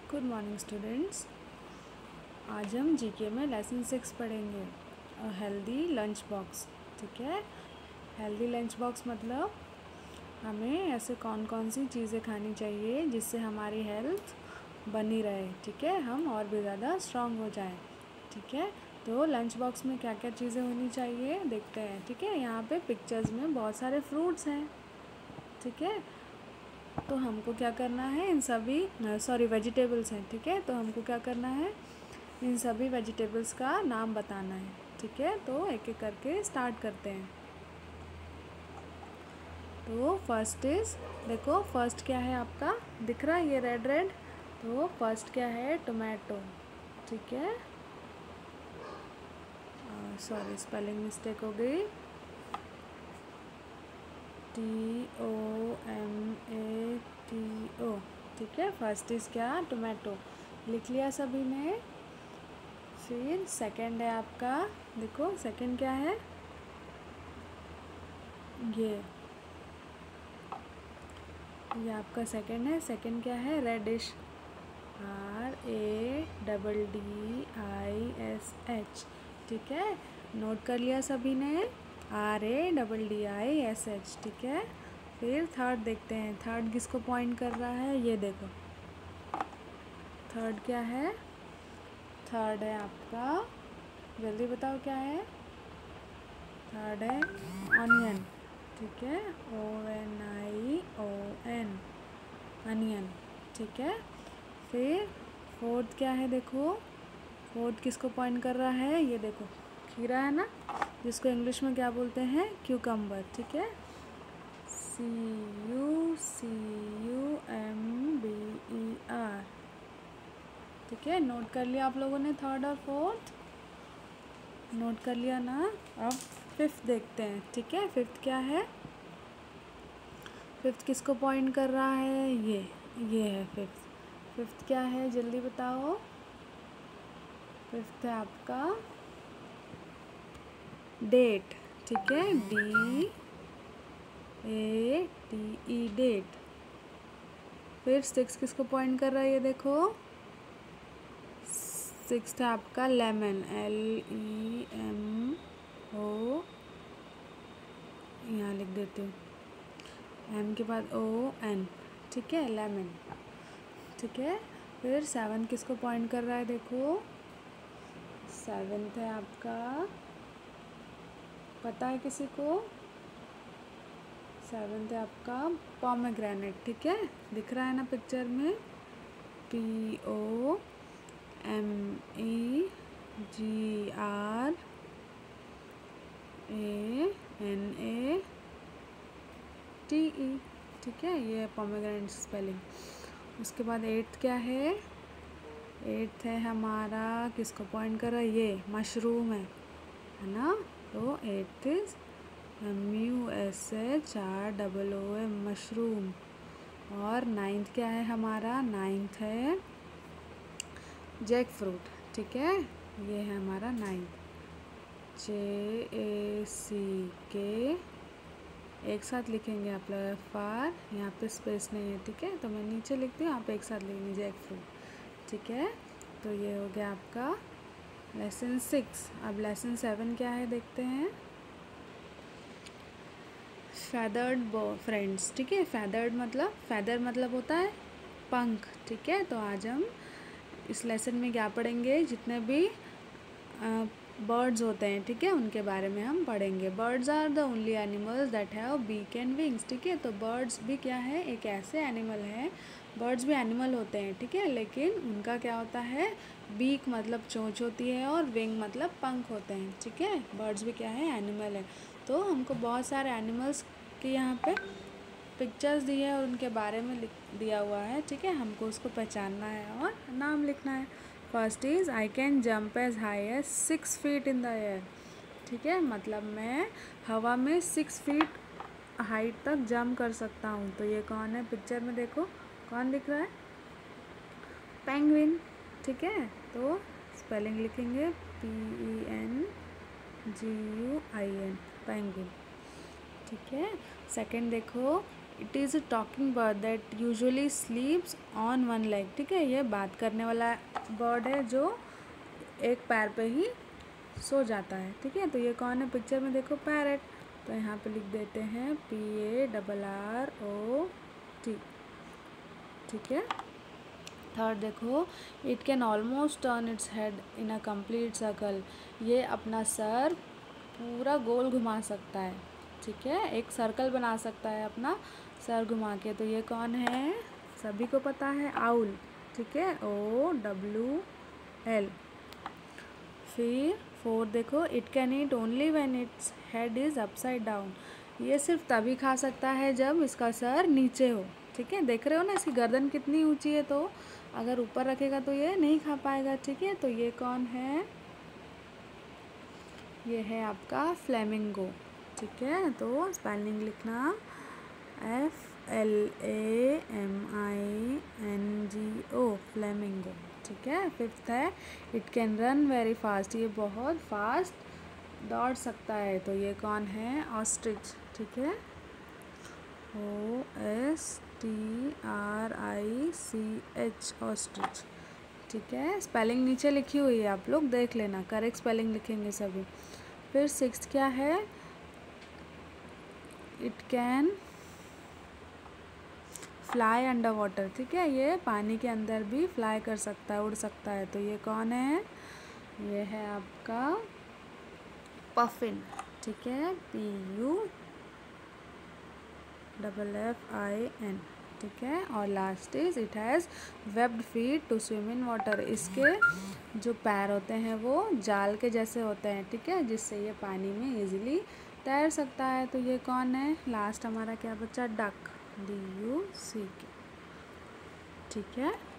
Good morning students. आज हम GK में लेसन 6 पढ़ेंगे, हेल्दी लंच बॉक्स। ठीक है, हेल्दी लंच बॉक्स मतलब हमें ऐसे कौन कौन सी चीज़ें खानी चाहिए जिससे हमारी हेल्थ बनी रहे। ठीक है, हम और भी ज़्यादा स्ट्रांग हो जाएं। ठीक है, तो लंच बॉक्स में क्या क्या चीज़ें होनी चाहिए देखते हैं। ठीक है, यहाँ पे पिक्चर्स में बहुत सारे फ्रूट्स हैं। ठीक है, तो हमको क्या करना है, इन सभी वेजिटेबल्स हैं। ठीक है, तो हमको क्या करना है, इन सभी वेजिटेबल्स का नाम बताना है। ठीक है, तो एक एक करके स्टार्ट करते हैं। तो देखो फर्स्ट क्या है आपका, दिख रहा है ये रेड रेड। तो फर्स्ट क्या है, टोमेटो। ठीक है, सॉरी स्पेलिंग मिस्टेक हो गई, TOMATO। ठीक है, फर्स्ट इज़ क्या, टोमेटो। लिख लिया सभी ने। फिर सेकंड है आपका, देखो सेकंड क्या है, ये आपका सेकंड है। सेकंड क्या है, रेडिश, RADDISH। ठीक है, नोट कर लिया सभी ने, RADDISH। ठीक है, फिर थर्ड देखते हैं, थर्ड किसको पॉइंट कर रहा है, ये देखो थर्ड क्या है, थर्ड है आपका, जल्दी बताओ क्या है, थर्ड है ऑनियन। ठीक है, ONION, अनियन। ठीक है, फिर फोर्थ क्या है, देखो फोर्थ किसको पॉइंट कर रहा है, ये देखो खीरा है ना, जिसको इंग्लिश में क्या बोलते हैं, क्यूकम्बर। ठीक है, CUCUMBER। ठीक है, नोट कर लिया आप लोगों ने, थर्ड और फोर्थ नोट कर लिया ना। अब फिफ्थ देखते हैं। ठीक है, फिफ्थ क्या है, फिफ्थ किसको पॉइंट कर रहा है, ये है फिफ्थ। फिफ्थ क्या है, जल्दी बताओ। फिफ्थ है आपका डेट। ठीक है, DATE, डेट। फिर सिक्स किसको पॉइंट कर रहा है, ये देखो सिक्स्थ है आपका लेमन, LEMO, यहाँ लिख देती हूँ, एम के बाद ON। ठीक है, लेमन। ठीक है, फिर सेवन्थ किसको पॉइंट कर रहा है, देखो सेवन्थ है आपका, पता है किसी को, सेवन्थ है आपका पोमेग्रेनेट। ठीक है, दिख रहा है ना पिक्चर में, POMEGRANATE। ठीक है, ये है पोमेग्रेनेट स्पेलिंग। उसके बाद एट्थ क्या है, एट्थ है हमारा, किसको पॉइंट कर रहा है, ये मशरूम है ना। तो एट्थ इज MUSHROOM, मशरूम। और नाइन्थ क्या है हमारा, नाइन्थ है जैक फ्रूट। ठीक है, ये है हमारा नाइन्थ, JACK। एक साथ लिखेंगे आप लोग, फार यहाँ पे स्पेस नहीं है। ठीक है, तो मैं नीचे लिखती हूँ, आप एक साथ लिखेंगे जैक फ्रूट। ठीक है, तो ये हो गया आपका लेसन 6। अब लेसन 7 क्या है देखते हैं, फेदर्ड फ्रेंड्स। ठीक है, फेदर मतलब होता है पंख। ठीक है, तो आज हम इस लेसन में क्या पढ़ेंगे, जितने भी बर्ड्स होते हैं, ठीक है, उनके बारे में हम पढ़ेंगे। Birds are the only animals that have beak and wings. ठीक है, तो बर्ड्स भी क्या है, एक ऐसे एनिमल है, बर्ड्स भी एनिमल होते हैं। ठीक है, लेकिन उनका क्या होता है, बीक मतलब चोंच होती है और विंग मतलब पंख होते हैं। ठीक है, बर्ड्स भी क्या है, एनिमल है। तो हमको बहुत सारे एनिमल्स की यहाँ पे पिक्चर्स दी है और उनके बारे में लिख दिया हुआ है। ठीक है, हमको उसको पहचानना है और नाम लिखना है। First is I can jump as high as 6 feet in the air. ठीक है, मतलब मैं हवा में 6 फीट हाइट तक जंप कर सकता हूँ। तो ये कौन है, पिक्चर में देखो कौन दिख रहा है, पेंगुइन। ठीक है, तो स्पेलिंग लिखेंगे PENGUIN, पेंगुइन। ठीक है, सेकंड देखो it is a talking bird that usually sleeps on one leg. ठीक है, ये बात करने वाला बर्ड है जो एक पैर पे ही सो जाता है। ठीक है, तो ये कौन है? पिक्चर में देखो, पैरट। तो यहाँ पे लिख देते हैं PARROT। ठीक है। थर्ड देखो, it can almost turn its head in a complete circle. ये अपना सर पूरा गोल घुमा सकता है। ठीक है, एक सर्कल बना सकता है अपना सर घुमा के। तो ये कौन है? सभी को पता है, आउल। ठीक है, OWL। फिर फोर्थ देखो, it can eat only when its head is upside down. ये सिर्फ तभी खा सकता है जब इसका सर नीचे हो। ठीक है, देख रहे हो ना इसकी गर्दन कितनी ऊंची है, तो अगर ऊपर रखेगा तो ये नहीं खा पाएगा। ठीक है, तो ये कौन है? ये है आपका फ्लेमिंगो। ठीक है, तो स्पेलिंग लिखना FLAMINGO, फ्लेमिंगो। ठीक है। फिफ्थ है, it can run very fast. ये बहुत फास्ट दौड़ सकता है। तो ये कौन है? ऑस्ट्रिच। ठीक है, OSTRICH, ऑस्ट्रिच। ठीक है, स्पेलिंग नीचे लिखी हुई है, आप लोग देख लेना, करेक्ट स्पेलिंग लिखेंगे सभी। फिर सिक्स्थ क्या है? It can fly under water. ठीक है, ये पानी के अंदर भी फ्लाई कर सकता है, उड़ सकता है। तो ये कौन है? ये है आपका पफिन। ठीक है, PUFFIN। ठीक है, और last is it has webbed feet to swim in water. इसके जो पैर होते हैं वो जाल के जैसे होते हैं। ठीक है, जिससे ये पानी में इजीली तैर सकता है। तो ये कौन है? लास्ट हमारा क्या बचा? Duck, DUCK। ठीक है।